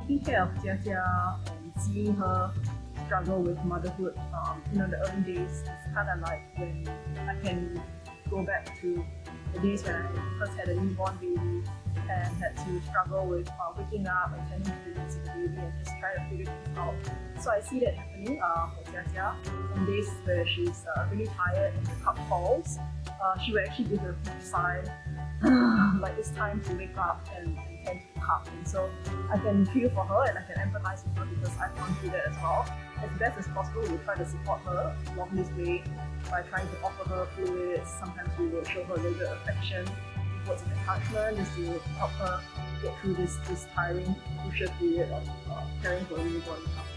taking care of Jia Jia and seeing her struggle with motherhood, the early days, it's kind of like when I can go back to the days when I first had a newborn baby and had to struggle with waking up and tending to the needs of the baby and just trying to figure things out. So I see that happening for Jia Jia. On days where she's really tired and the cup falls, she will actually give a huge sigh, like it's time to wake up and tend to the cup. And so I can feel for her and I can empathize with her because I've gone through that as well. As best as possible, we'll try to support her along this way by trying to offer her fluids. Sometimes we will show her a little bit of affection, words of encouragement, just to help her get through this tiring, crucial period of caring for a newborn.